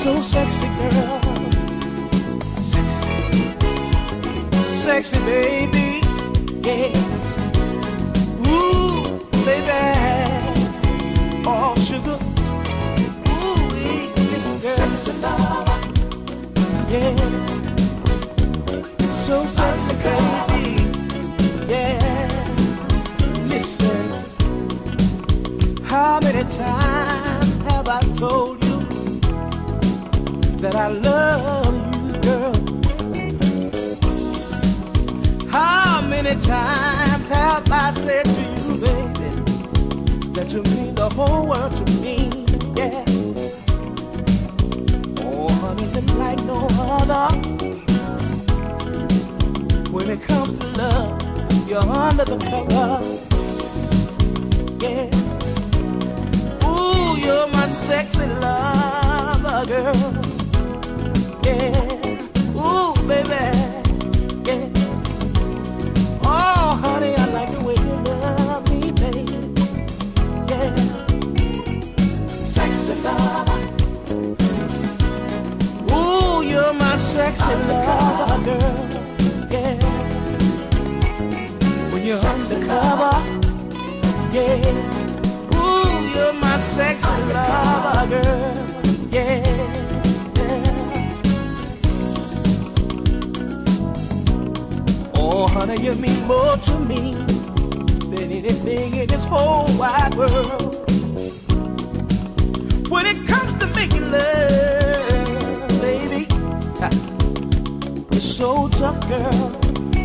So sexy, girl. Sexy. Sexy, baby. Yeah. Ooh, baby. Oh, sugar. Ooh, listen, girl. Sexy lover. Yeah. So sexy, baby. Yeah. Listen. How many times have I told you that I love you, girl? How many times have I said to you, baby, that you mean the whole world to me? Yeah. Oh, honey, you're like no other. When it comes to love, you're under the cover. Yeah. Ooh, you're my sexy lover, girl. Yeah. Ooh, baby. Yeah. Oh, honey, I like the way you love me, baby. Yeah. Sexy lover. Ooh, you're my sexy lover, girl. Yeah. When you're undercover. Yeah. Ooh, you're my sexy lover, girl. Yeah, yeah. Oh, honey, you mean more to me than anything in this whole wide world. When it comes to making love, baby, you're so tough, girl.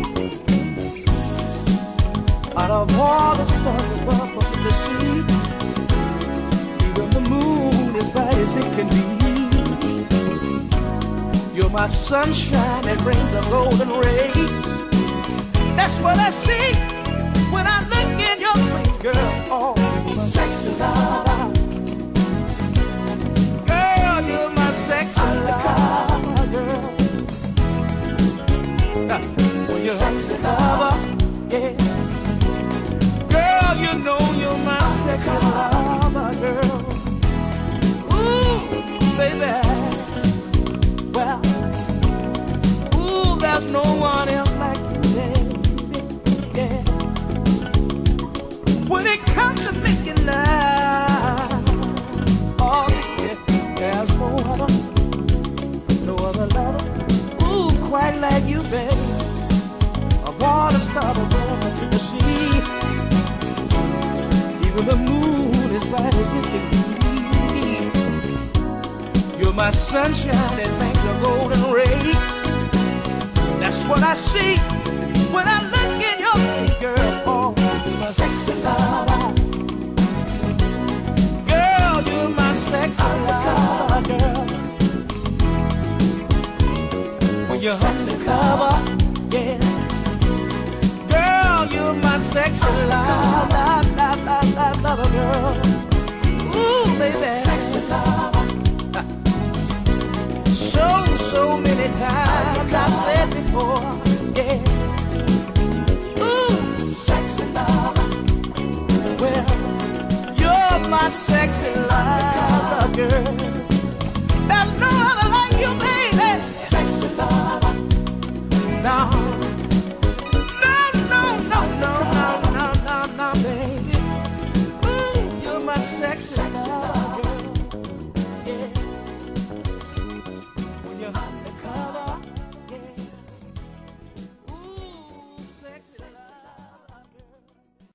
Out of all the stars above the sea, even the moon as bright as it can be. You're my sunshine that brings a golden ray. That's what I see when I look in your face, girl. Oh, my sexy lover. Girl, you're my sexy lover, girl. When you're sexy lover, yeah. Girl, you know you're my sexy lover, girl. Ooh, baby. Well, ooh, there's no one else like you, baby. Yeah. When it comes to making love, oh, yeah, there's no other lover. Ooh, quite like you, baby. Of all the stars above the sea, even the moon is bright as it can be. You're my sunshine that makes a golden ray. That's what I see when I look in your face, girl. Oh, my sexy lover. Girl, you're my sexy lover, girl. When you're undercover, yeah. Girl, you're my sexy lover, girl. Ooh, baby. Sexy lover. So many times I've said before, yeah. Ooh, sexy lover. Well, you're my sexy lover, girl.